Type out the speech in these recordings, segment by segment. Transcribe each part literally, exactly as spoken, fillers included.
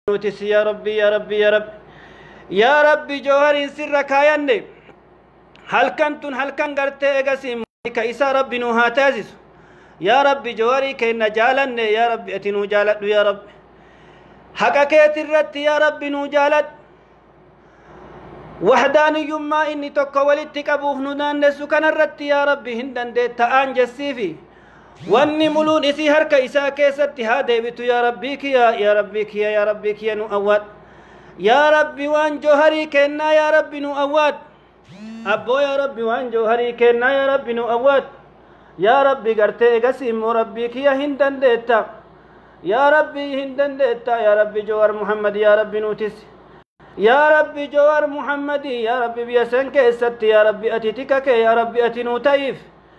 نوتس يا ربي يا ربي يا رب يا ربي جوهر سر كايني هل كنتن هل كان غرتي اغسيم كيسا ربي نوها تازس يا ربي جوهري كينا جالن يا ربي اتنو جالت يا رب حقكيت الرت يا ربي نو جالت وحداني يما إني توكا ولدتك أبوه ندان نسو كان الرت يا ربي هندن دي تآن جسيفي واني ملون إسي هركا إسا كيست هادي بتو يا ربي كيا يا ربي كيا يا ربي كيا نو أواد يا ربي وان جوهري كينا يا ربي نو أواد أبو يا ربي وان جوهري كينا يا ربي نو أواد يا ربي قرتي قسيم ربي كيا هندن ديتا يا ربي هندن ديتا يا ربي جوهر محمد يا ربي نوتس يا ربي جوار محمد يا ربي بيسنك الست يا ربي أتتك يا ربي أتنو تيف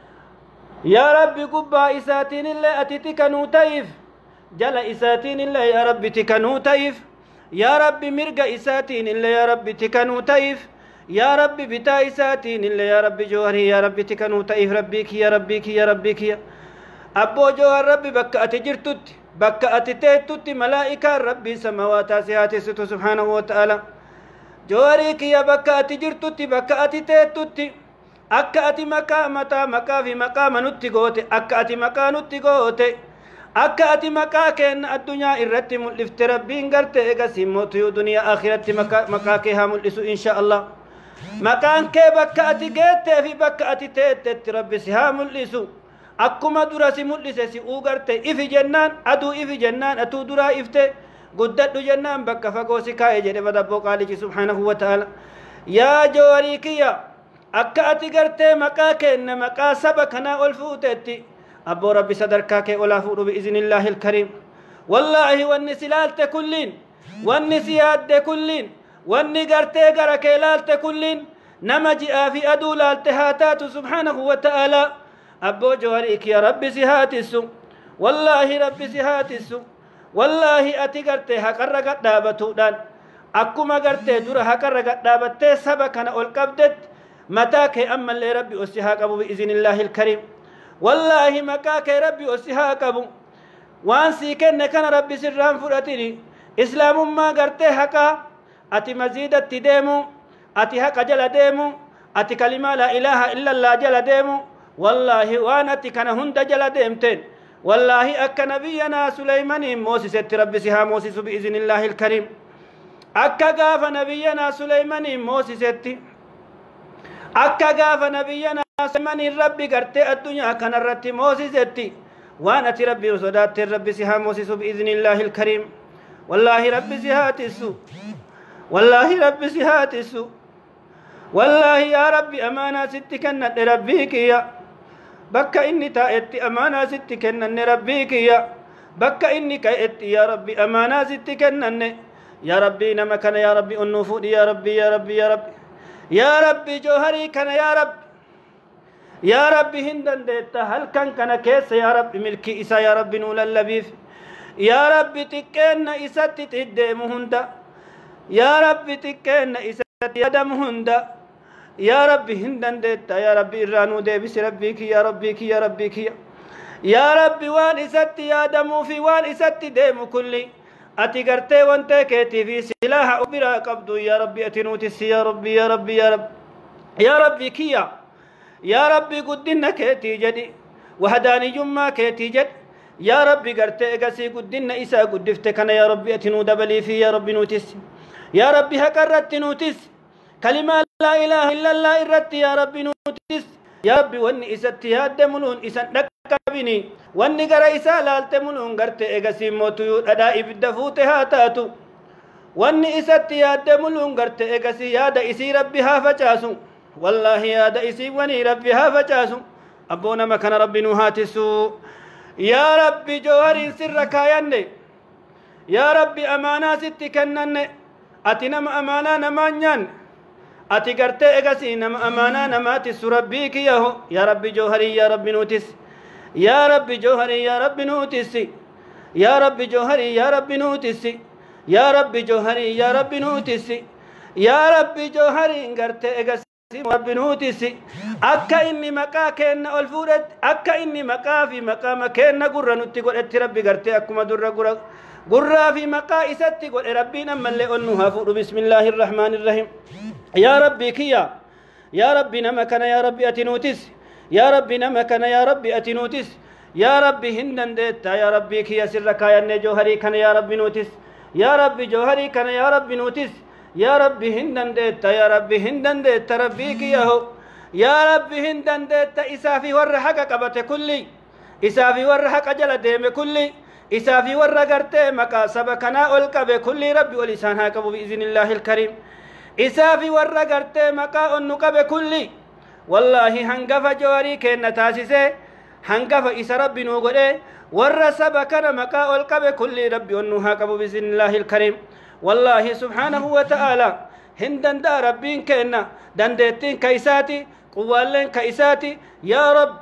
يا ربي قبا إساتين الله أتتك نو تيف جل إساتين الله يا ربي تكنو تيف يا ربي مرق إساتين الله يا ربي تكنو تيف يا ربي بتا إساتين الله يا ربي جواري يا ربي تكنو تيف ربيك يا ربيك يا ربيك يا أبو جوار ربي بك أتجرتت بك أتتت ملائكة ربي سماوات سيات ستو سبحانه وتعالى جواريك يا بك أتجرتت بك أتتت أكا أتي مكا متا مكا في مكا منوتي قوتي أكا أتي مكا نوتي قوتي أكا أتي مكا كأن الدنيا إرتي ملفت ربي انقرتي إيقاسي موتيو دنيا آخرتي مكا مكا كيها ملسو إن شاء الله مكان كي بك أتي قيتي في بك أتي تيتت ربي سها ملسو akkuma dura si mul'ise si ugarte ifi jennaan aduu ifi jennaan atuu dura ifte guddadhu jennaan bakka fagoo si kaa'e jedhe badabboo qaalichi subhaanahu wa ta'ala yaa joowarii kiyya akka ati gartee maqaa kenna maqaa saba kanaa ol fuutetti abboo rabbi sadarkaa kee olaa fuudhu bi'iznillaahi ilkariim wallaahi wanni si laalte kulliin wanni si yaadde kulliin wanni gartee gara kee laalte kulliin nama ji'aa fi aduu laalte haa taatu subhaanahu wa ta'ala أبو جواريك يا ربي سهاتسو والله ربي سهاتسو والله أتقرتي هكرقت دابتودان أكما قرتي دور هكرقت دابتي سبكنا والقبدت متاك أما اللي ربي أسيهاك أبو بإذن الله الكريم والله مكاك ربي أسيهاك أبو وانسي كن كان ربي سران فراتيني إسلام ما قرتي هكا أتي مزيدة ديمو أتي هكا جل ديمو أتي كلمة لا إله إلا الله جل ديمو والله وانا كان هند جل ديمتين والله أك نبينا سليمان موسى ربي سها موسى بإذن الله الكريم أك قاف نبينا سليمان موسى أك قاف نبينا سليمان ربي قرتي الدنيا كان الرت موسى وانا ربي وصدات ربي سها موسى بإذن الله الكريم والله ربي سها تسو والله ربي سها تسو والله يا ربي أمانة ستك أن ربيك يا بك إني تأتي أمانة ستك أن ربيك يا بك إني كأتي يا ربي أمانة ستك أن يا ربي نما كان يا ربي النفود يا ربي يا ربي يا ربي يا ربي جوهري كان يا رب يا ربي هندن ديتا هل كان كان كيس يا ربي ملكي إسا يا ربي نول اللبيف يا ربي تكين إساتي تدم هندا يا ربي تكين إساتي يدم هندا يا ربي هندن ديتا يا ربي إرانو ديبس ربيك يا ربيك يا ربيك يا ربي وان إساتي يا دمو في وان إساتي ديمو كلي أتي قرتي وانتي كيتي في سلاح أبرا قبضو يا ربي أتنوتس يا ربي يا ربي يا رب يا ربي كيا يا ربي قدنا كيتي جدي وهداني جمع كيتي جد يا ربي قرتي قسي قدنا إسا قدفتك أنا يا ربي أتنو دبلي في يا ربي نوتس يا ربي هكرت نوتس كلمة لا إله إلا الله إرت يا ربي نوتس يا ربي واني إساتي هادمونون إسان نكبني واني قرأ إسا لالتمونون قرتي إغسي موتو أدا إبدفوتها تاتو واني إساتي هادمونون قرتي إغسي يادا إسي ربي هافجاسو والله يادا إسي واني ربي هافجاسو أبونا مكان ربي نوهاتسو يا ربي جوهري سرك يني يا ربي أمانا ستي كنن أتنم أمانا نمانيان أتي قرتي إغسي نم أمانا نماتس ربيك ياهو يا ربي جوهري يا ربي نوتس يا ربي جوهري يا ربي نوتس يا ربي جوهري يا ربي نوتس يا ربي جوهري يا ربي نوتس يا ربي جوهري قرتي إغسي ربي نوتس أكا إني مكا كينا ألفورت أكا إني مكا في مكا مكينا قرى نتي قرأت ربي قرتي أكما در قرى في مقائستي قل ربنا من لأنها فور بسم الله الرحمن الرحيم يا ربي كيا يا ربي نمكنا يا ربي أتنوتس يا ربي نمكنا يا ربي أتنوتس يا ربي هندن ديتا يا ربي كيا سرك يا جوهري كان يا ربي نوتس يا ربي جوهري كان يا ربي نوتس يا ربي هندن ديتا يا ربي هندن ديتا ربي كيا هو يا ربي هندن ديتا إسافي ورحك قبت كلي إسافي ورحك جل ديم كلي إسافي ورقرت مكا سبكنا ألقب كل ربي ولسانها كبو بإذن الله الكريم إسافي ورقرت مكا أنقب كل والله هنقف جواري كن تاسسه هنقف إس ربي نوغده ور سبكنا مكا ألقب كل ربي أنها كبو بإذن الله الكريم والله سبحانه وتعالى هندن دا ربين كنا دندتين كيساتي قوالين كيساتي يا رب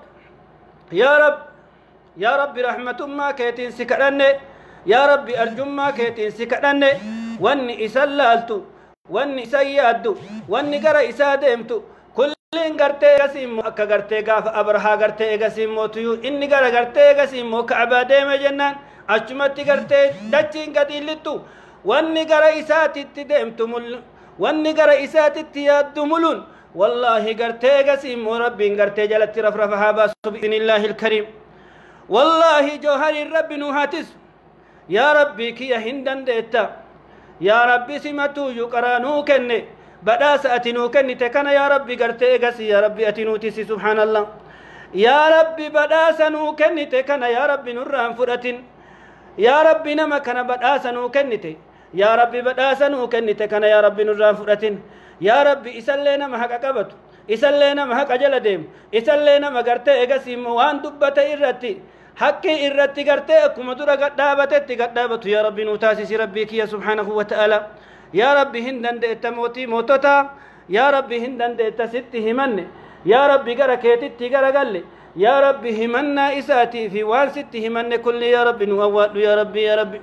يا رب يا ربي رحمة ما كيتين سكرني يا ربي أرجو ما كيتين سكرني واني إسلالتو واني سيادو واني قرأ إسادمتو كلين قرتي قسيمو أكا قرتي قاف أبرها قرتي قسيمو تيو إني قرأ قرتي قسيمو كعبا ديم جنان أجمتي قرتي دجين قديلتو واني قرأ إساتي تدمتو مل واني قرأ إساتي تيادو ملون والله قرتي قسيمو ربي قرتي جلت رفرفها باسو بإذن الله الكريم والله جوهر الرب نوهاتس يا ربي كي هندن ديتا يا ربي سمتو يقرانو كني بدا سأتنو كني تكنا يا ربي قرتي قسي يا ربي أتنو تسي سبحان الله يا ربي بدا سنو كني تكنا يا ربي نران فرأتن يا ربي نما كان بدا سنو كني تي يا ربي بدا سنو كني تكنا يا ربي نران فرأتن يا ربي إسلينا محق قبط إسلينا محق أجل ديم إسلينا مقرتي قسي موان دبت إرتي حقي إرتي قرتي أكما درا قدابتي قدابت يا ربي نوتاسي ربيك يا سبحانه وتعالى يا ربي هندن ديت موتي موتوتا يا ربي هندن ديت ستي همن يا ربي قرا كيتي قرا قال يا ربي همنا إساتي في وان ستي همن كل يا ربي نووات يا ربي يا ربي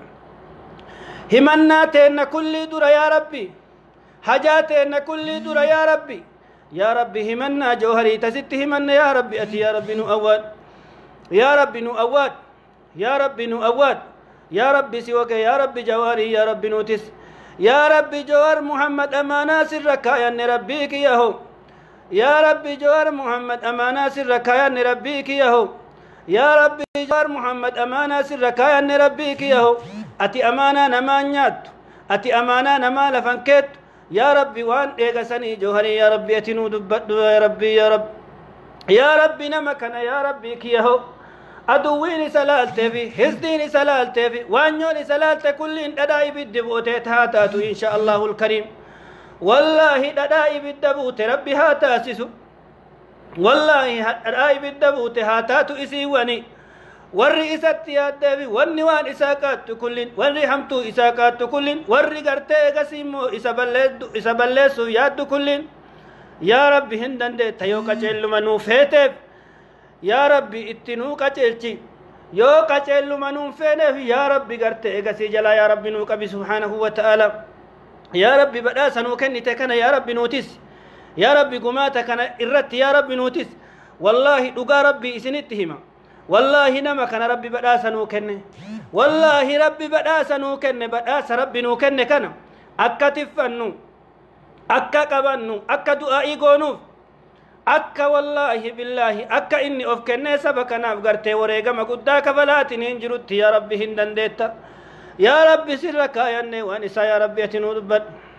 همنا تين كل درا يا ربي حاجاتين كل درا يا ربي يا ربي همنا جوهري تستي همن يا ربي أتي يا ربي نووات يا ربي نووات يا ربي نووات يا ربي سواك يا ربي جواري يا ربي نوتس يا ربي جوار محمد أمانا سرك يا ربيك يا هو يا ربي جوار محمد أمانا سرك يا ربيك يا هو يا ربي جوار محمد أمانا سرك يا ربيك يا هو أتي أمانا نمانيات أتي أمانا نما لفنكت يا ربي وان إيغسني جوهري يا ربي أتنو دبت يا ربي يا رب يا ربي نمكنا يا ربيك يا هو أدويني سلالتي في حزديني سلالتي في وانيوني سلالتي كلين ددائي بالدبوتي تهاتاتو إن شاء الله الكريم والله ددائي بالدبوتي ربي هاتاسسو والله ددائي بالدبوتي هاتاتو إسيواني warri isatti yaaddeefi wanni waan isaa qaattu kullin warri hamtuu isaa qaattu kullin warri gartee egasii immoo isa balleessu isa balleessuuf yaaddu kullin yaa rabbi hin dandeetta yoo qaceelluma nuu feeteef yaa rabbi itti nuu qaceelchi yoo qaceelluma nuu feeneef yaa rabbi gartee egasii jalaa yaa rabbi nuu qabi subhaanahu wa ta'ala yaa rabbi badhaasa nuu kennite kana yaa rabbi nuutis yaa rabbi gumaata kana irratti yaa rabbi nuutis wallaahi dhugaa rabbi isinitti hima والله نما كان ربي بداسا نوكنه والله ربي بداسا نوكنه بداسا ربي نوكنه كان أكا تفنو أكا قبنو أكا دعائي قونوف أكا والله بالله أكا إني أفكنه سبكنا أفقرته وريقما قداك فلاتين انجرت يا ربي هندن ديتا يا ربي سرك يا ني وانسا يا ربي اتنو دبت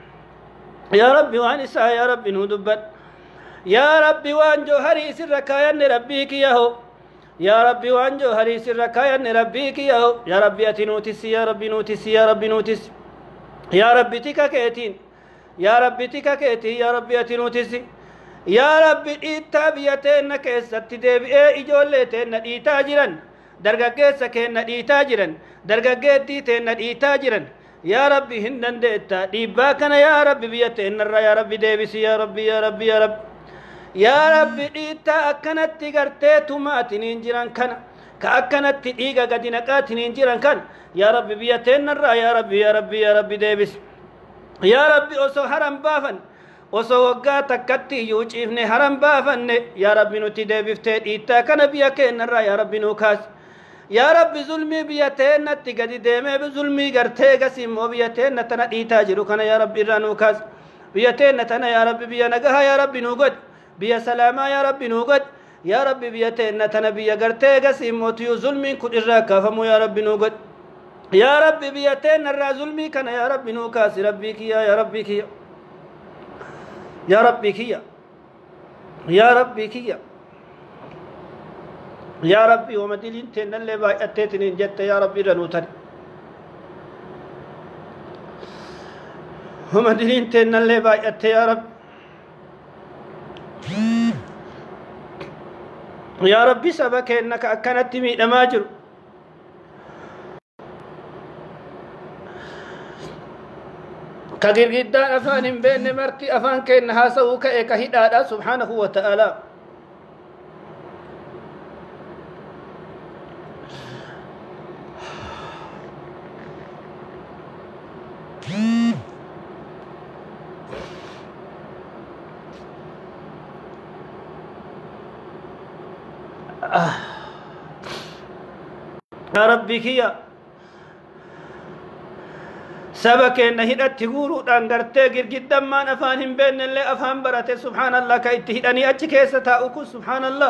يا ربي وانسا يا ربي نو دبت يا ربي وانجو هري سرك يا ني ربيك يهو يا ربي وانجو هريس الركايا نربيك يا يا ربي اتنوتس يا ربي نوتس يا ربي نوتس يا ربي تيكا كيتين يا ربي تيكا كيتي يا ربي اتنوتس يا ربي إيتا بيتين كيست ديبئ إجولتين إيتا جرن درغاقيت سكين إيتا جرن درغاقيت ديتين إيتا جرن يا ربي هندن ديتا ديباكنا يا ربي بيتين الرا يا ربي ديبس يا ربي يا ربي يا رب يا ربي إيتا أكنت تغرتي تماتين جران كان كأكنت تيغا قدنقاتين جران كان يا ربي بيتين الرا يا ربي يا ربي يا ربي ديبس يا ربي أسو حرم بافن أسو وقا تكتي يوجيفني حرم بافن يا ربي نتي ديبفتين إيتا كان بيكين الرا يا ربي نوكاس يا رب ظلمي بيتين نتقدي ديمي بظلمي قرتي قسم وبيتين نتنا إيتاجر كان يا رب إرانوكاز بيتين نتنا يا رب بيا نقها يا رب نوقد بيا سلاما يا رب نوقد يا رب بيتين نتنا بيا قرتي قسم وتيو ظلمي كل إراكا فمو يا رب نوقد يا رب بيتين نرى ظلمي كان يا رب نوكاس ربي كيا يا ربي كيا يا ربي كيا يا ربي كيا يا ربي ومدلين تن اللي باي اتتنين جت يا ربي رنوتن ومدلين تن اللي باي ات يا رب يا ربي سبك انك اكنت مي دماجر كغير جدا افان بين مرتي افان كن هاسو كايك هدادا سبحانه وتعالى يا ربي كيا سبك ان هدت تغورو دانغرتي غرغدن ما افانهم بين اللي افهم برته سبحان الله كايت هدني اچ كيستا اوكو سبحان الله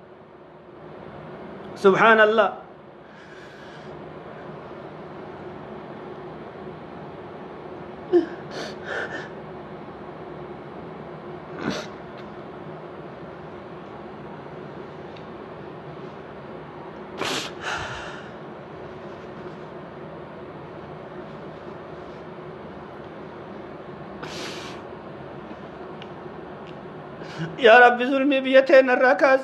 سبحان الله يا رب ظلمي بيتين الركاز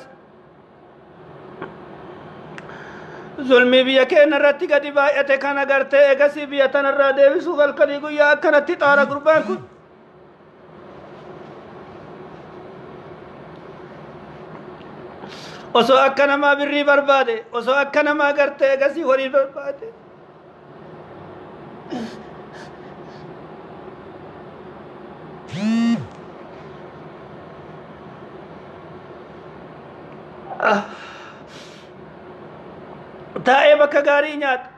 ظلمي بيكين الرتي قد بايته كان غرتي اگسي بيتن الرا ديوي سوغل كليغو يا كنتي طارا قربان كو osoo akka namaa birrii barbaade osoo akka namaa gartee egasii horii barbaade taa'ee bakka gaarii nyaata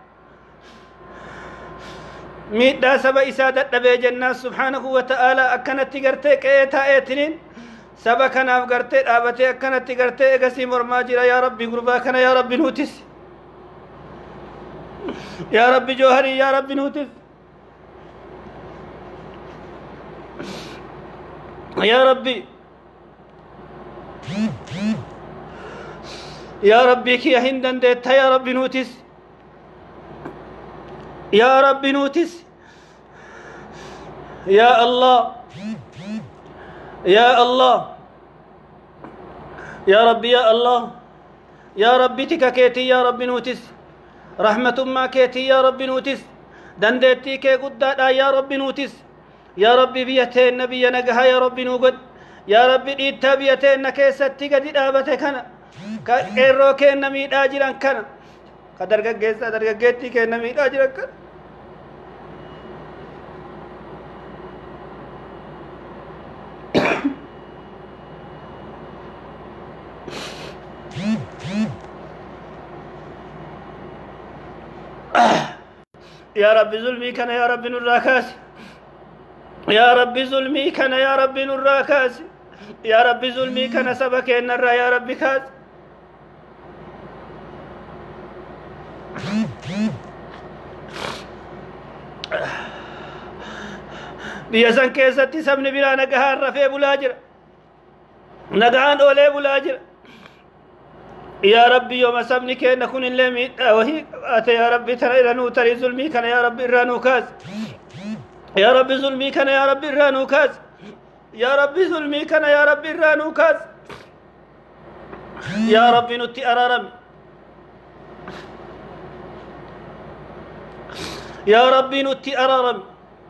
miidhaa saba isaa dadhabee jennaan subhaanahu wa ta'aalaa akkanatti gartee qe'ee taa'eetiniin saba kanaaf gartee dhaabatee akkanatti gartee egasii mormaa jira yaa rabbi gurbaa kana yaa rabbi nuutis yaa rabbi jooharii yaa rabbi nuutis yaa rabbi يا ربي كي هندن ديتا يا ربي نوتس يا ربي نوتس يا الله يا الله يا ربي يا الله يا ربي تككيتي يا ربي نوتس رحمة ما كيتي يا ربي نوتس دندتي كي قدادا يا ربي نوتس يا ربي بيتين نبي نقها يا ربي نوقد يا ربي ديتا بيتين نكيستي قد دابتكنا كيرو كين نميدا جيران كان كدرغا گيسا درغا گيتي كين نميدا جيران كان يا رب ظلمي كان يا رب نراكاس يا رب ظلمي كان يا رب نراكاس يا رب ظلمي كان سبك النر يا رب كاس بيسان كيستي سبن بلا نقهان رفي بلاجر نقهان أولي بلاجر يا ربي يوم سبني كي نكون اللي وهي أتى يا ربي ترى إرانو تري ظلمي كان يا ربي إرانو كاز يا ربي ظلمي كان يا ربي إرانو كاز يا ربي ظلمي كان يا ربي إرانو كاز يا ربي نتي أرارم يا ربي نتي أرارم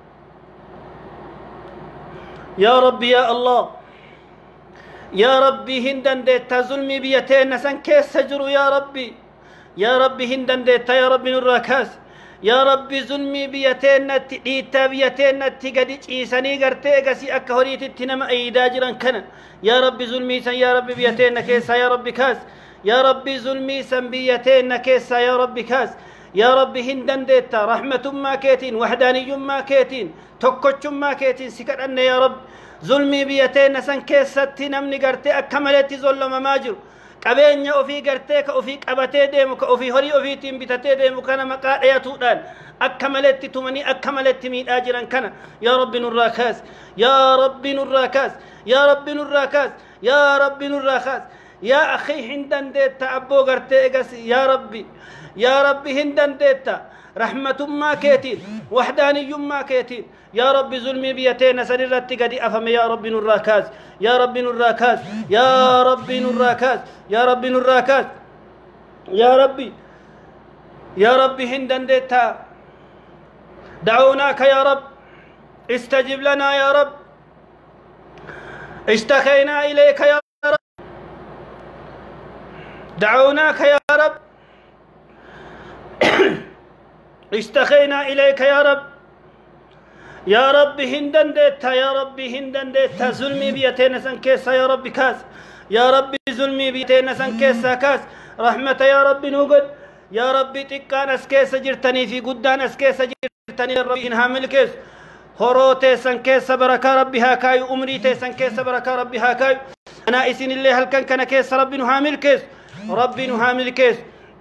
يا ربي يا الله يا ربي هندن ديتا ظلمي بيتين نسان كيس سجروا يا ربي يا ربي هندن ديتا يا ربي نراكاس يا ربي ظلمي بيتين نتي ديتا بيتين نتي قديش إيساني قرتي قسي أكهوريت التنم أيدا جران كان يا ربي ظلمي سن يا ربي بيتين كيسا يا ربي كاس يا ربي ظلمي سنبيتين كيسا يا ربي كاس يا ربي هندن ديتا رحمة ما كيتين وحداني ما كيتين توكوش ما كيتين سكر أن يا رب ظلمي بيتين سن كيستي نمني قرتي أكملتي ظلم ماجر قبين وفي قرتيك وفي قبتي ديمك وفي هري وفي تيم بتتي ديمك أنا مقاعد يا تودان أكملت تمني أكملت مين أجرا كان يا رب نراكاس يا رب نراكاس يا رب نراكاس يا رب نراكاس يا أخي هندن ديتا أبو قرتيكس يا ربي يا ربي هندن ديتا رحمة ما كيتين وحداني ما كيتين يا ربي ظلمي بيتين سنرتي قد أفهم يا ربي نراكاس يا ربي نراكاس يا ربي نراكاس يا ربي نراكاس يا ربي يا ربي هندن ديتا دعوناك يا رب استجب لنا يا رب اشتكينا إليك يا رب دعوناك يا رب اشتكينا إليك يا رب يا رب هندن ديتا يا رب هندن ديتا ظلمي بيتين سنكيسا يا رب كاس يا رب ظلمي بيتين سنكيسا كاس رحمة يا رب نوجد يا رب تكان اسكيس جرتني في قدان اسكيس جرتني رب إنها ملكس هروتي سنكيس بركة ربها كاي أمريتي سنكيس بركة ربها كاي أنا إسن الله هل كان كان كيس رب نها ملكس رب نها ملكس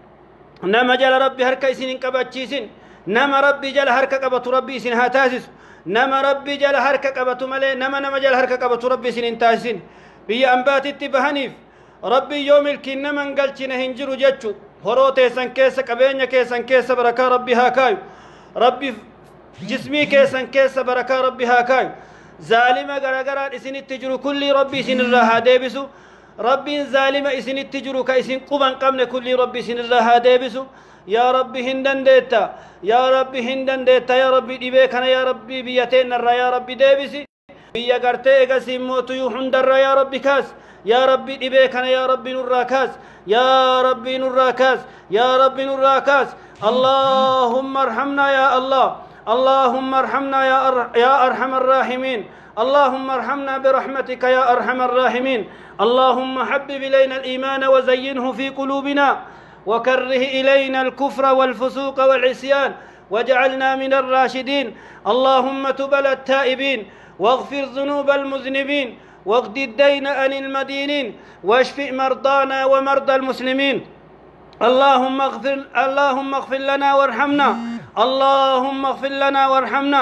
نما جل ربي هركا إسن كبتشيسن نما ربي جل هركا كبت ربي إسن هاتاسس نما ربي جل هركا كبت ملي نما نما جل هركا كبت ربي إسن انتاسن بي أنبات اتبهنيف ربي يوم الكين نما انقلتنا هنجر جتشو هروتي سن كيس كبينيا كيسن كيس بركة ربي هاكاي ربي جسمي كيسن كيس بركة ربي هاكاي ظالمة غرغرا إسن التجرو كل ربي إسن الله ديبسو ربي ظالمة إسن التجرو كإسن قبن قمن كل ربي إسن الله ديبسو يا ربي هندن ديتا يا ربي هندن ديتا يا ربي ديبكنا يا ربي بيتين الرا يا ربي ديبسي بيا غرتي غسي موتو يحندر يا ربي كاس يا ربي ديبكنا يا ربي نراكاس يا ربي نراكاس يا ربي نراكاس اللهم ارحمنا يا الله اللهم ارحمنا يا أر... يا ارحم الراحمين اللهم ارحمنا برحمتك يا ارحم الراحمين اللهم حبب الينا الايمان وزينه في قلوبنا وكره الينا الكفر والفسوق والعصيان واجعلنا من الراشدين اللهم تب التائبين واغفر ذنوب المذنبين واقض الدين عن المدينين واشف مرضانا ومرضى المسلمين اللهم اغفر اللهم اغفر لنا وارحمنا اللهم اغفر لنا وارحمنا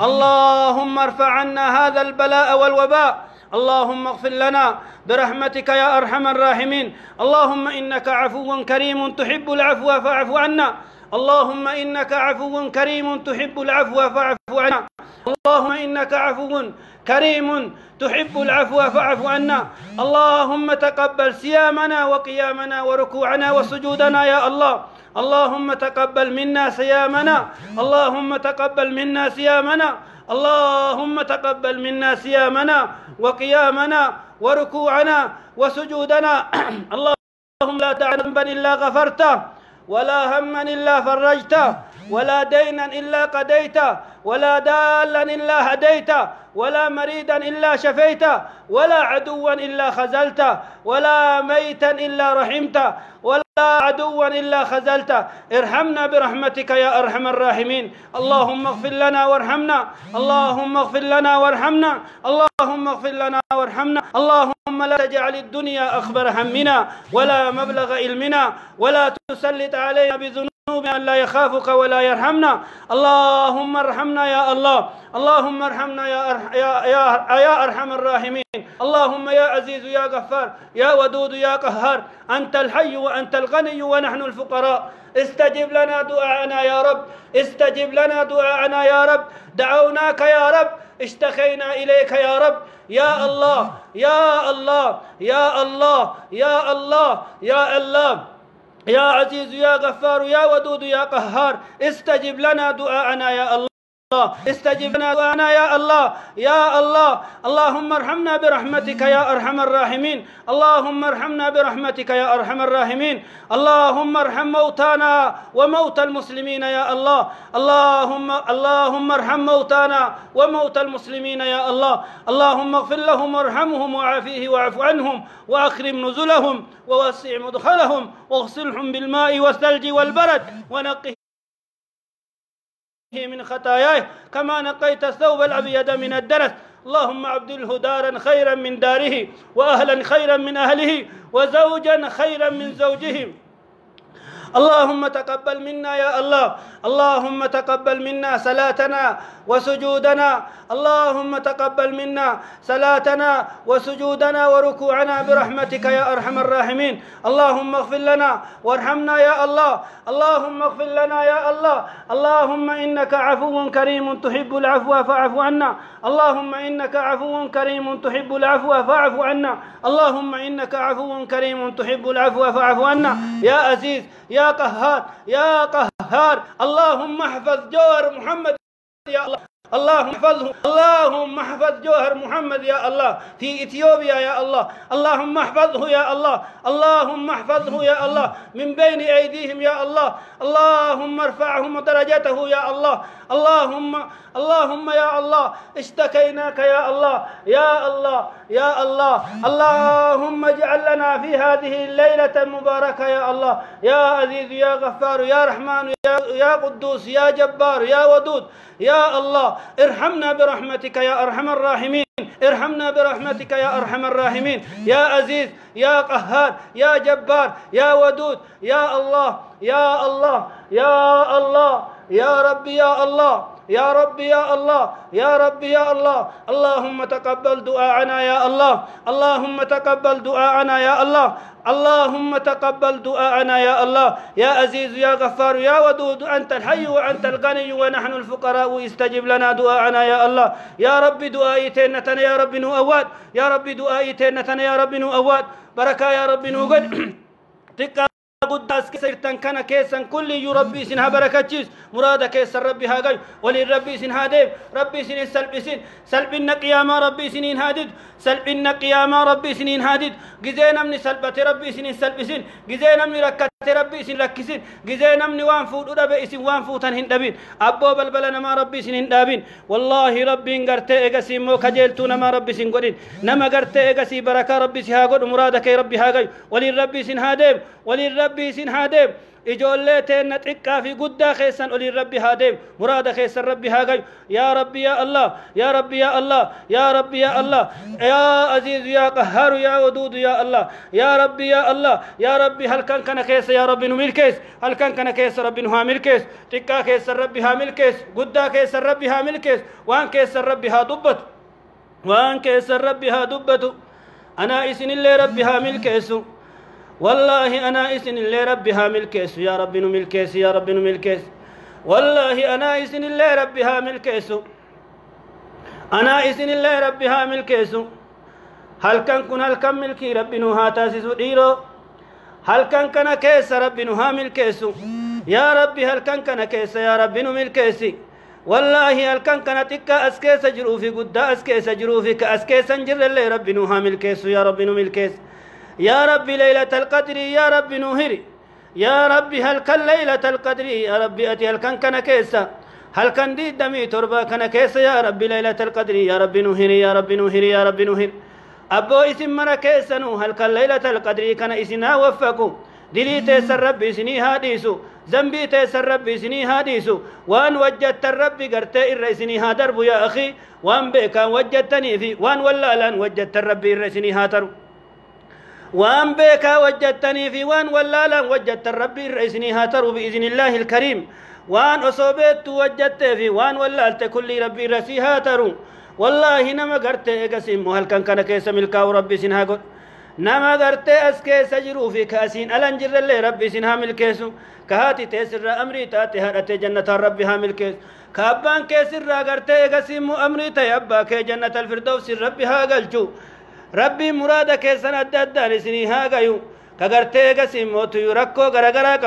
اللهم ارفع عنا هذا البلاء والوباء اللهم اغفر لنا برحمتك يا ارحم الراحمين اللهم انك عفو كريم تحب العفو فاعف عنا اللهم انك عفو كريم تحب العفو فاعف عنا اللهم انك عفو كريم تحب العفو فاعف عنا اللهم تقبل صيامنا وقيامنا وركوعنا وسجودنا يا الله اللهم تقبل منا صيامنا اللهم تقبل منا صيامنا اللهم تقبل منا صيامنا وقيامنا وركوعنا وسجودنا اللهم لا تدع ذنبا الا غفرته ولا هما الا فرجته ولا دينا الا قضيته ولا دالا الا هديته ولا مريدا الا شفيته ولا عدوا الا خزلته ولا ميتا الا رحمته ولا عدوا الا خزلته ارحمنا برحمتك يا ارحم الراحمين اللهم اغفر لنا وارحمنا اللهم اغفر لنا وارحمنا اللهم اغفر لنا وارحمنا اللهم لا تجعل الدنيا اكبر همنا ولا مبلغ علمنا ولا تسلط علينا بذنوبنا من لا يخافك ولا يرحمنا اللهم ارحمنا يا الله اللهم ارحمنا يا أرح يا يا يا ارحم الراحمين اللهم يا عزيز يا غفار يا ودود يا قهار انت الحي وانت الغني ونحن الفقراء استجب لنا دعاءنا يا رب استجب لنا دعاءنا يا رب دعوناك يا رب اشتكينا اليك يا رب يا الله يا الله يا الله يا الله يا الله يا عزيز يا غفار يا ودود يا قهار استجب لنا دعاءنا يا الله استجب لنا دعانا يا الله يا الله اللهم ارحمنا برحمتك يا أرحم الراحمين اللهم ارحمنا برحمتك يا أرحم الراحمين اللهم ارحم موتانا وموتى المسلمين يا الله اللهم اللهم ارحم موتانا وموتى المسلمين يا الله اللهم اغفر لهم وارحمهم وعافيه واعف عنهم وأكرم نزلهم ووسع مدخلهم واغسلهم بالماء والثلج والبرد ونقه من خطاياه كما نقيت الثوب الأبيض من الدنس اللهم أبدله دارا خيرا من داره وأهلا خيرا من أهله وزوجا خيرا من زوجهم اللهم تقبل منا يا الله اللهم تقبل منا صلاتنا وسجودنا اللهم تقبل منا صلاتنا وسجودنا وركوعنا برحمتك يا أرحم الراحمين اللهم اغفر لنا وارحمنا يا الله اللهم اغفر لنا يا الله اللهم إنك عفو كريم تحب العفو فاعف عنا اللهم إنك عفو كريم تحب العفو فاعف عنا اللهم إنك عفو كريم تحب العفو فاعف عنا يا عزيز يا قهار يا قهار اللهم احفظ جوهر محمد يا الله اللهم احفظه اللهم احفظ جوهر محمد يا الله في إثيوبيا يا الله اللهم احفظه يا الله اللهم احفظه يا الله من بين أيديهم يا الله اللهم ارفعهم درجته يا الله اللهم اللهم يا الله اشتكيناك يا الله يا الله يا الله اللهم اجعل لنا في هذه الليلة المباركة يا الله يا عزيز يا غفار يا رحمن يا, يا قدوس يا جبار يا ودود يا الله ارحمنا برحمتك يا أرحم الراحمين ارحمنا برحمتك يا أرحم الراحمين يا عزيز يا قهار يا جبار يا ودود يا الله يا الله يا الله يا ربي يا الله يا ربي يا الله يا ربي يا الله اللهم تقبل دعاءنا يا الله اللهم تقبل دعاءنا يا الله اللهم تقبل دعاءنا يا الله يا عزيز يا غفار يا ودود أنت الحي وأنت الغني ونحن الفقراء استجب لنا دعاءنا يا الله يا رب دعائي تنتنا يا رب نؤوات يا رب دعائي تنتنا يا رب نؤوات بركة يا رب نوغد تكا قداس كسرتن كان كيسن كل يربي سنها بركاتيس مراد كيس ربي هاجي ولي ربي سن هادي ربي سن سلب سن سلب النقيام ربي سنين هادد سلب النقيام ربي سنين هادد جزينا من سلبة ربي سن سلب سن جزينا من ركعت ربي سن ركسين جزينا من وان فوت ربي سن وان فوتن هندبين أبو بلبلنا ما ربي سن هندابين والله ربي انغرتي اغسي مو كجلتونا ما ربي سن غدين نما غرتي اغسي بركة ربي سي هاغد مرادك ربي هاغي ولي ربي سن هادم ولي ربي سن هادم إجولتين نتقى في قدا خيسا أولي ربي هادم مراد خيسا ربي هاجي يا ربي يا الله يا ربي يا الله يا ربي يا الله يا عزيز يا قهار يا ودود يا الله يا ربي يا الله يا ربي هل كان كان كيس يا ربي نميل كيس هل كان كان كيس ربي نهامل كيس تقى كيس ربي هامل كيس قدا كيس ربي هامل كيس وان كيس ربي هادبت وان كيس ربي هادبت أنا إسن اللي ربي هامل كيسو والله أنا إسن اللي ربي هامل كيس يا ربي نميل كيس يا ربي نميل كيس والله أنا إسن اللي ربي هامل كيس أنا إسن اللي ربي هامل كيس هل كان كن هل كان ملكي ربي نها تاسس ديرو هل كان كان كيس ربي نهامل كيس يا ربي هل كان كان كيس يا ربي نميل كيس والله هل كان كان تكا أسكيس جروفي قد أسكيس جروفي كأسكيس انجر اللي ربي نهامل كيس يا ربي نميل كيس يا ربي ليلة القدر يا ربي نهري يا ربي هل كان ليلة القدر يا ربي أتي هل كان كان كيسا هل كان دي دمي تربا كان كيسا يا ربي ليلة القدر يا ربي نهري يا ربي نهري يا ربي نهري أبو اسم مرا كيسنو هل كان ليلة القدر كان اسنا وفقو دلي تيسر ربي سني هاديسو ذنبي تيسر ربي سني هاديسو وان وجدت الرب قرتي الرئيسني هادربو يا أخي وان بيكا وجدتني في وان ولا لان وجدت الربي الرئيسني هاترو وان بيكا وجدتني في وان ولا لان وجدت الربي الرئيسني هاترو بإذن الله الكريم وان أصوبت وجدت في وان ولا التكل ربي الرئيسي هاترو والله نما قرتي اقسم وهل كان كان كيس ملكا وربي سنها قد نما قرتي أسكي سجرو في كاسين ألنجر اللي ربي سنها ملكيسو كهاتي تيسر أمري تاتي هاتي جنة ربي ها ملكيس كابان كيسر قرتي اقسم أمري تيبا كي جنة الفردوس ربي ها قلجو ربي مرادك سنة دادان سنها قيو كغرتي قسم موتو يركو غرغرا قبد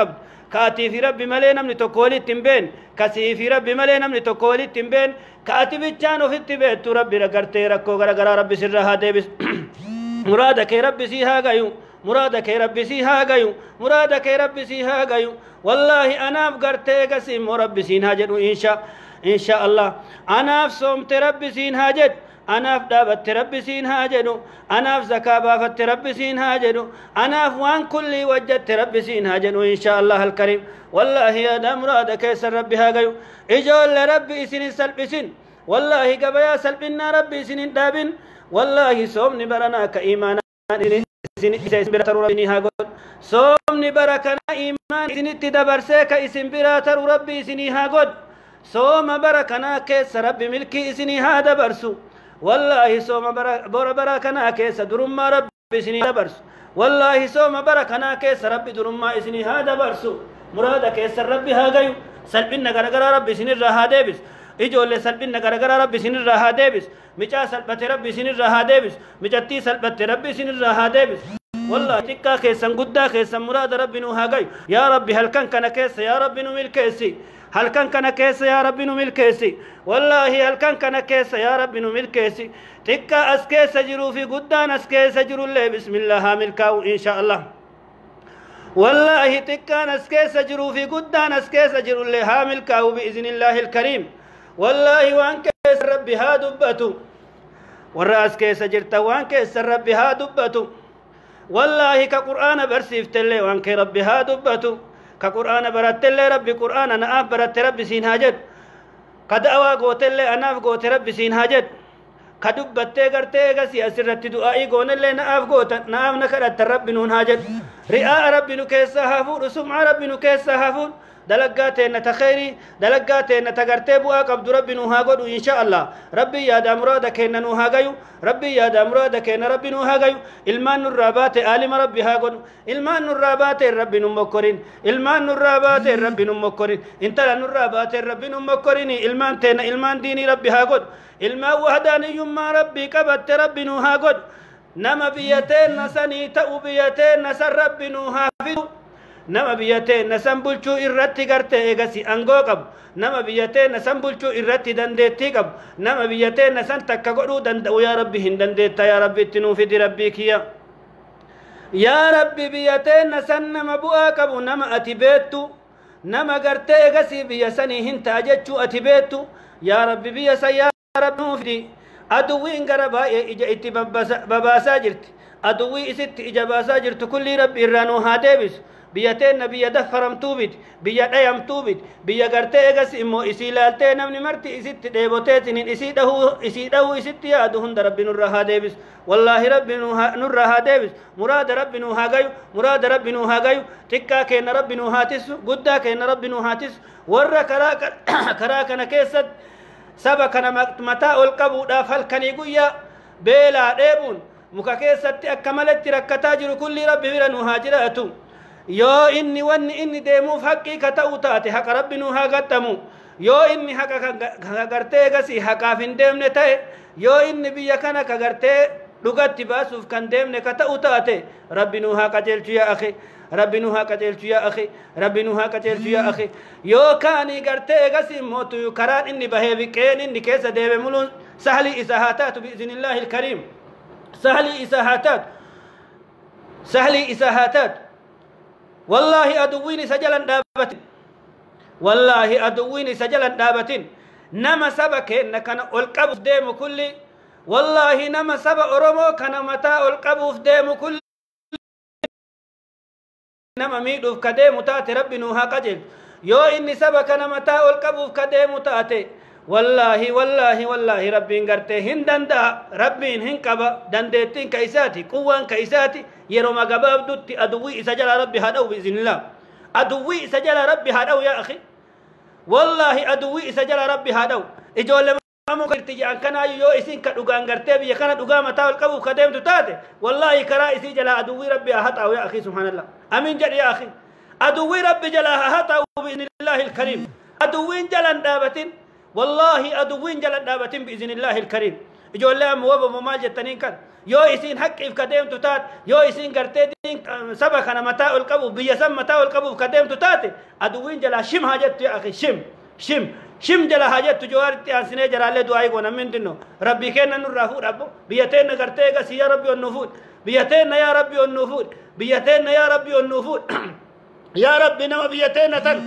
كاتي في ربي ملي نمني تقولي تنبين كسي في ربي ملي نمني تقولي تنبين كاتي بيتشانو في التبيت تو ربي رقرتي ركو غرغرا ربي سرها ديبس مرادك يا ربي سيها غيو مرادك يا ربي سيها غيو مرادك يا ربي سيها غيو والله أنا بقرتي قسم وربي سينها جد إن شاء إن شاء الله أنا صومت ربي سينها جد أنا دابت ربي سينها جد أنا زكاة بافت ربي سينها جد أنا وان كل وجدت ربي سينها جد إن شاء الله الكريم والله يا دا مرادك يا ربي ها غيو إجول ربي سين سلبسين والله قبيا سلبنا ربي سين دابين والله صومني برنا كإيمانا سين براتر ربي هاغود صومني بركنا إيمان سين تدبرسك اسم براتر ربي سين هاغود صوم بركنا كيس ربي ملكي سين هذا برسو والله صوم بر بركنا كيس درم ربي سين برسو والله صوم بركنا كيس ربي درم سين هذا برسو مرادك كيس ربي هاغيو سلبنا غرغرا ربي سين رها ديبس إجول سلبنا غرغرا ربي سين رها ديبس ميچا سلبت ربي سين رها ديبس ميچتي سلبت ربي سين رها ديبس والله تكا كيسن قدا كيسن مراد ربي نو هاغي يا ربي هل كان كان كيس يا ربي نو ملكيسي هل كان كان كيس يا ربي نو ملكيسي والله هل كان كان كيس يا ربي نو ملكيسي تكا اسكي سجرو في قدان اسكي سجرو الله بسم الله ملكاو ان شاء الله والله تكا اسكي سجرو في قدان اسكي سجرو الله ملكاو باذن الله الكريم والله وان كيس ربي ها دبتو والراس كيس جرتا وان كيس ربي ها دبتو والله كقرآن برسيفت اللي وانك ربي ها دبتو كقرآن برت اللي ربي قرآن أنا أف برت ربي سين هاجد قد أوا قوت اللي أنا أف قوت ربي سين هاجد كدبت غرتي غسي أسرت دعائي قون اللي نأف قوت نأف نكرت ربي نون هاجد رئاء ربي نكيس هافون سمع ربي نكيس هافون دلقات نتخيري دلقات نتغرتي بوا قبض ربي نوها قد إن شاء الله ربي يا دا مرادك إن نوها قيو ربي يا دا مرادك إن ربي نوها قيو إلمان الرابات آلم ربي ها قد إلمان الرابات ربي نمكرين إلمان الرابات ربي نمكرين انت لن الرابات ربي نمكرين إلمان تين إلمان ديني ربي ها قد إلما وحداني يما ربي قبت ربي نوها قد نما بيتين نسني تأو بيتين نسر ربي نوها فيدو نما بيتين نسم بلچو إرتي غرتي إغسي أنغو قب نما بيتين نسم بلچو إرتي دندتي قب نما بيتين نسن تكاقرو دندو يا ربي هندندتا يا ربي تنوفي دي ربي كيا يا ربي بيتين نسن نما بؤا قب نما أتي بيتو نما غرتي إغسي بيسني هنتا جتشو أتي بيتو يا ربي بيسا يا ربي نوفي أدوين غربا إجا إتي بباسا جرت أدوي إسيت إجا باسا جرت كل ربي إرانو هادبس بيتين بيا دفرم توبت بيا ديم توبت بيا غرتي اغس امو اسي لالتي نمني مرتي اسيت ديبوتين اسي دهو اسي دهو اسيت يا دهن رب نور هادبس والله رب نور هادبس مراد رب نو هاغيو مراد رب نو هاغيو تكا كين رب نو هاتس غدا كين رب نو هاتس ور كراك كراك نكيسد سبا كان متى القبو دافل كني غيا بلا ديبون مكاكيسد اكملت ركتاجر كل رب بلا نهاجراتو يو إني واني إني ديموف حقي كتاوتاتي حق ربنا هاقتمو يو إني حقا كغرتي غسي حقا فين ديمني تاي يو إني بيا كان كغرتي لغتي باسوف كان ديمني كتاوتاتي ربنا هاقتلتو يا أخي ربنا هاقتلتو يا أخي ربنا هاقتلتو يا أخي يو كاني غرتي غسي موتو يكران إني بهي بكين إني كيسا ديبي ملون سهلي إساهاتات بإذن الله الكريم سهلي إساهاتات سهلي إساهاتات والله أدويني سجلا دابتين والله أدويني سجلا دابتين نما سبك إن كان ألقب ديم كل والله نما سب أرمو كان متى ألقب ديم كل نما ميدوف كديم تاتي ربي نوها قجل يو إني سبك نمتا ألقب كديم تاتي والله والله والله ربي انغرتي هندندا ربي هنكبا دندتين كيساتي قوان كيساتي يروما غباب دوتي ادوي سجل ربي هدو باذن الله ادوي سجل ربي هدو يا اخي والله ادوي سجل ربي هدو اجول مامو كرتي ان كان يو اسين كدغان غرتي بي كان دغا متا القبو كديم تاتي والله كرائسي جلا ادوي ربي هتا يا اخي سبحان الله امين جل يا اخي ادوي ربي جلا هتا باذن الله الكريم ادوين جلن دابتين والله أدوين جل دابتين بإذن الله الكريم يقول لهم وبا ما جتنين كان يو إسين حق إف كديم تتات يو إسين قرتي دين سبق أنا متاع القبو بيسم متاع القبو كديم تتات أدوين جلا شم حاجات يا أخي شم شم شم جلا حاجات تجوار تيانسنة جرا له دعاء يقولنا من دينه ربي كنا نرافو ربو بيتين قرتي قس يا ربي النفود بيتين يا ربي النفود بيتين يا ربي النفود يا ربي نما بيتين تن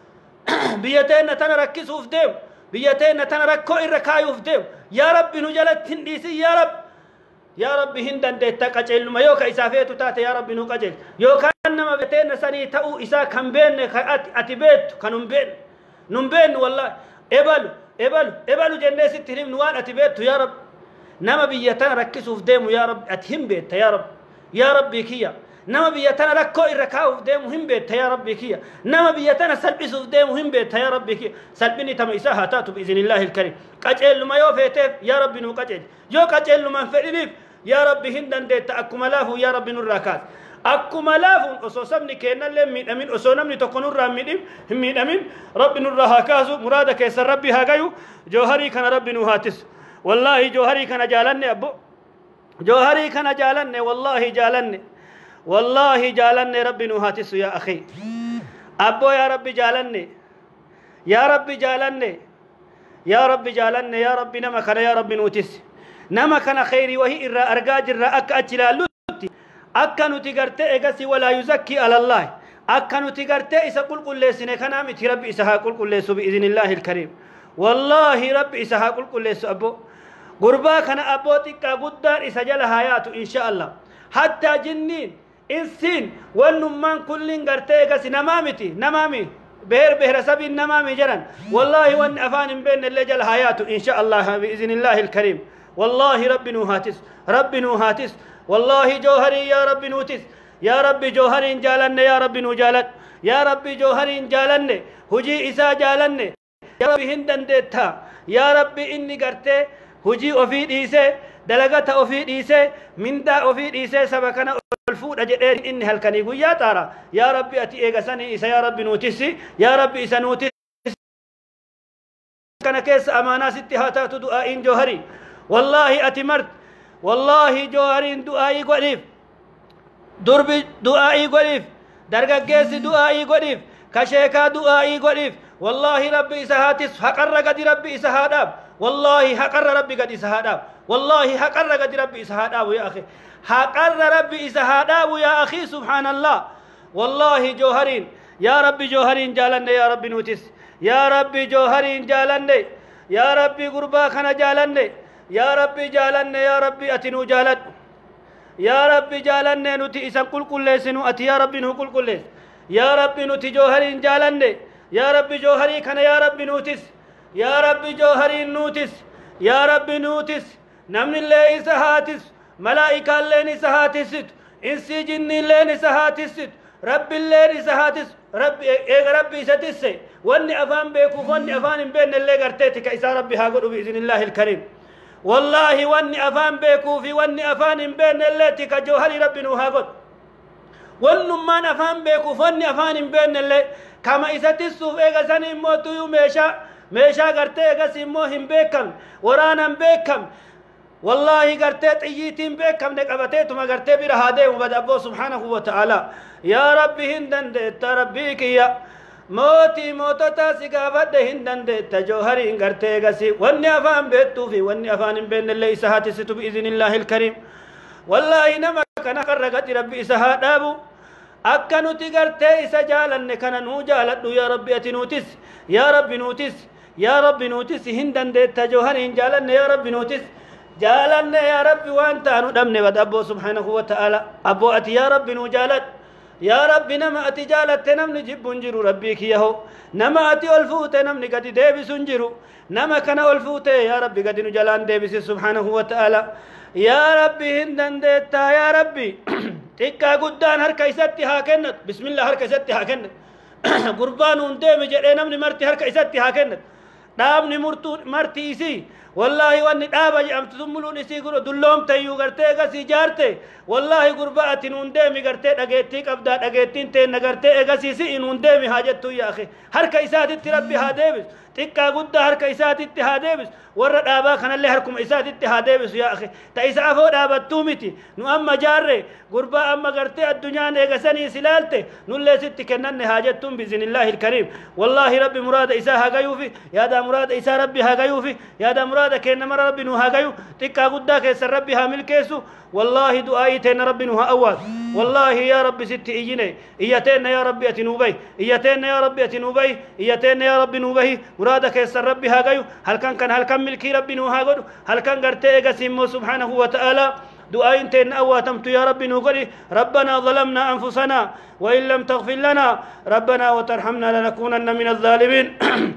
بيتين تن ركزوا في ديم بيتين تن ركوا الركايو في ديم يا ربي نجلت هنديسي يا رب يا ربي هندن ديتا قجل ما يوكا إسافيتو تاتي يا ربي نو قجل يوكا نما بيتين سني تأو إسا كم بين أتبيت كنم بين نم بين والله إبالو إبالو إبالو جنسي تهرم نوان أتبيت يا رب نما بيتين ركزوا في ديم يا رب أتهم بيت يا رب يا ربي كيا نما بيتنا ركو الركاو في ديم مهم بيت يا ربي كيا نما بيتنا سلبس في ديم مهم بيت يا ربي كيا سلبني تم إساها تاتو بإذن الله الكريم قجل ما يو فيتف يا ربي نو قجل يو قجل من فعلني يا ربي هندن ديت أكملافو يا ربي نور راكات أكملافو أصوصمني كينا لم من أمين أصونمني تكونوا رامين من أمين ربي نور راكاسو مرادك يسر ربي هاجيو جوهري كان ربي نو هاتس والله جوهري كان جالني أبو جوهري كان جالني والله جالني والله جالني ربي نوهاتس يا أخي أبو يا ربي جالني يا ربي جالني يا ربي جالني يا ربي نما كان يا ربي نوتس نما كان خيري وهي إرى أرقاج إرى أك أجلالوتي أكا نتقرتي إغسي ولا يزكي على الله أكا نتقرتي إسا قل قل ليسني كان عمتي ربي إسها قل قل ليسو بإذن الله الكريم والله ربي إسها قل قل ليسو أبو قربا كان أبو تكا قدار إسا جل حياته إن شاء الله حتى جنين إنسين والنمان كلين قرتي قسي نمامتي نمامي بهر بهر سبي نمامي جرن والله وان أفان بين اللي جل حياته إن شاء الله بإذن الله الكريم والله رب نوهاتس رب نوهاتس والله جوهري يا رب نوتس يا رب جوهري جالن يا رب نوجالت يا رب جوهري جالن هجي إسا جالن يا رب هندن ديتا يا رب إني قرتي هجي أفيد إيسي دلغت أفيد إيسي من دا أفيد إيسي سبكنا الفود أجدين إن هلكني قويا تارا يا ربي أتي إيغساني إسا يا ربي نوتسي يا ربي إسا نوتسي كان كيس أمانا ستهاتات دعائين جوهري والله أتمرت والله جوهرين دعائي قريف درب دعائي قريف درغا كيس دعائي قريف كشيكا دعائي قريف والله ربي إسهاتس حقر قد ربي إسهاداب والله حقر ربي قد إسهاداب والله حقر قد ربي إسهاداب يا أخي حقر ربي إسهاداب يا أخي سبحان الله والله جوهرين يا ربي جوهرين جالن يا ربي نوتس يا ربي جوهرين جالن يا ربي قربا خنا جالن يا ربي جالن يا ربي أتنو جالت يا ربي جالن نوتي إسم كل كل لسنو أتي يا ربي نو كل كل لس يا ربي نوتي جوهرين جالن يا ربي جوهري خنا يا ربي نوتس يا ربي جوهرين نوتس يا ربي نوتس نمن الله إسهاتس ملائكة الله نسهاتس إنسي جن الله نسهاتس رب الله نسهاتس رب إيه ربي ستس واني أفهم بيكو واني أفهم بين اللي قرتيتك إسا ربي هاقول بإذن الله الكريم والله واني أفهم بيكو في واني أفهم بين اللي تك جوهري ربي نوهاقول وانما نفهم بيكو واني أفهم بين اللي كما إسا تسوف إيغا سنين موتو يو ميشا ميشا قرتي إيغا سيمو هم بيكم ورانا بيكم والله قرتيت ايتين بكم نقبتيت ما قرتي برهاده وبد ابو سبحانه وتعالى يا ربي هندن دت ربيك يا موتي موتتا سقافد هندن دت جوهري قرتي غسي وني افهم بيتو في وني افان بين اللي سهات ست باذن الله الكريم والله نما كان قرقت ربي سهادابو اكنتي قرتي سجالن كان نو جالد يا ربي اتنوتس يا ربي نوتس يا ربي نوتس هندن دت جوهري جالن يا ربي نوتس جالن يا ربي وانت انو دمني ود ابو سبحانه وتعالى ابو اتي يا ربي نو جالت يا ربي نما اتي جالت نمني جيب انجرو ربيك يهو نما اتي الفوت نمني قد ديبس انجرو نما كان الفوت يا ربي قد نجلان ديبس سبحانه وتعالى يا ربي هندن ديتا يا ربي تكا قدان هر كيستي هاكنت بسم الله هر كيستي هاكنت قربان ديم جدي نمني مرتي هر كيستي هاكنت دامني مرتو مرتي سي والله وان دابا جامت ثملون اسيغرو دلوم تيو غرتي غسي جارتي والله غربات نوندمي غرتي دغيتي قبدا دغيتين تي نغرتي غسي سي نوندمي حاجتو يا اخي هر كيسات ربي هاديبس تكا قد هر كيسات اتهاديبس ور دابا كان اللي هركم اسات اتهاديبس يا اخي تيسا فو دابتو متي نو اما جاري غربا اما غرتي الدنيا نغسني سلالتي نولي ست كنن حاجتم باذن الله الكريم والله ربي مراد اسا هاغيوفي يا دا مراد اسا ربي هاغيوفي يا دا مراد كن مر ربي نو هاغيو تكا قد كيس ربي هامل كيسو والله دعايتنا ربي نو اول والله يا ربي ست ايجني ايتنا يا ربي اتنوبي ايتنا يا ربي اتنوبي ايتنا يا ربي نوبي مرادك يسر ربي هاغيو هل كان كان هل كان ملكي ربي نو هاغدو هل كان غرتي غسيمو سبحانه وتعالى دعاء تن اواتمت يا ربي نوغري ربنا ظلمنا انفسنا وان لم تغفر لنا ربنا وترحمنا لنكونن من الظالمين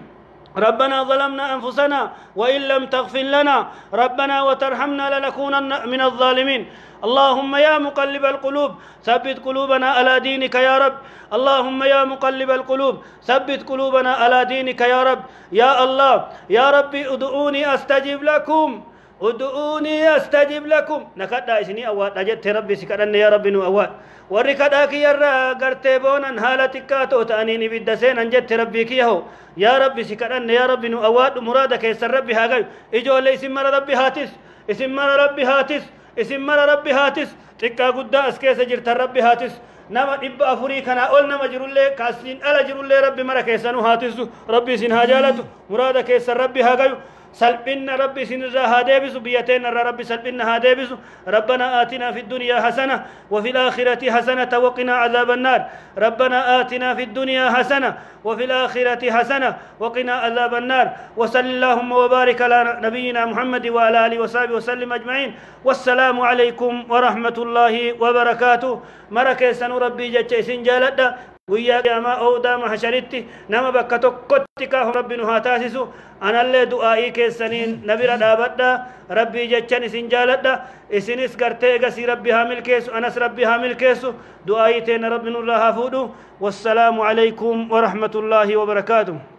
ربنا ظلمنا أنفسنا وإن لم تغفر لنا ربنا وترحمنا لنكونن من الظالمين اللهم يا مقلب القلوب ثبت قلوبنا على دينك يا رب اللهم يا مقلب القلوب ثبت قلوبنا على دينك يا رب يا الله يا ربي ادعوني أستجب لكم ادعوني أستجب لكم نكدا اسني أوات أجدت ربي سكرن يا ربي نو أوات وركدا كي يرى غرتي بونن حالتك توتاني بدسين أنجدت ربي كيهو يا ربي سكرن يا ربي نو أوات مرادك يسر ربي هاغي إجو لي اسم ربي هاتس اسم ربي هاتس اسم ربي هاتس تكا قدا اسكيس جرت ربي هاتس نما دب افري كنا اول نما جرولله كاسين الا جرولله ربي مركيسنو هاتس ربي سين هاجالت مرادك يسر ربي هاغي سلبنا ربي سنزا هادبس بيتنا ربي سلبنا هادبس ربنا آتنا في الدنيا حسنة وفي الآخرة حسنة وقنا عذاب النار ربنا آتنا في الدنيا حسنة وفي الآخرة حسنة وقنا عذاب النار وصل اللهم وبارك على نبينا محمد وعلى آله وصحبه وسلم أجمعين والسلام عليكم ورحمة الله وبركاته مركز ربي جتش سنجالد ويا قياما او دام حشرتي نما بك توكتك ربي نها تاسسو انا اللي دعائي كيسنين نبي دابدا ربي جچن سنجالدا اسنس غرتي غسي ربي حامل كيسو انس ربي حامل كيسو دعائي تن ربي نور حافظو والسلام عليكم ورحمة الله وبركاته.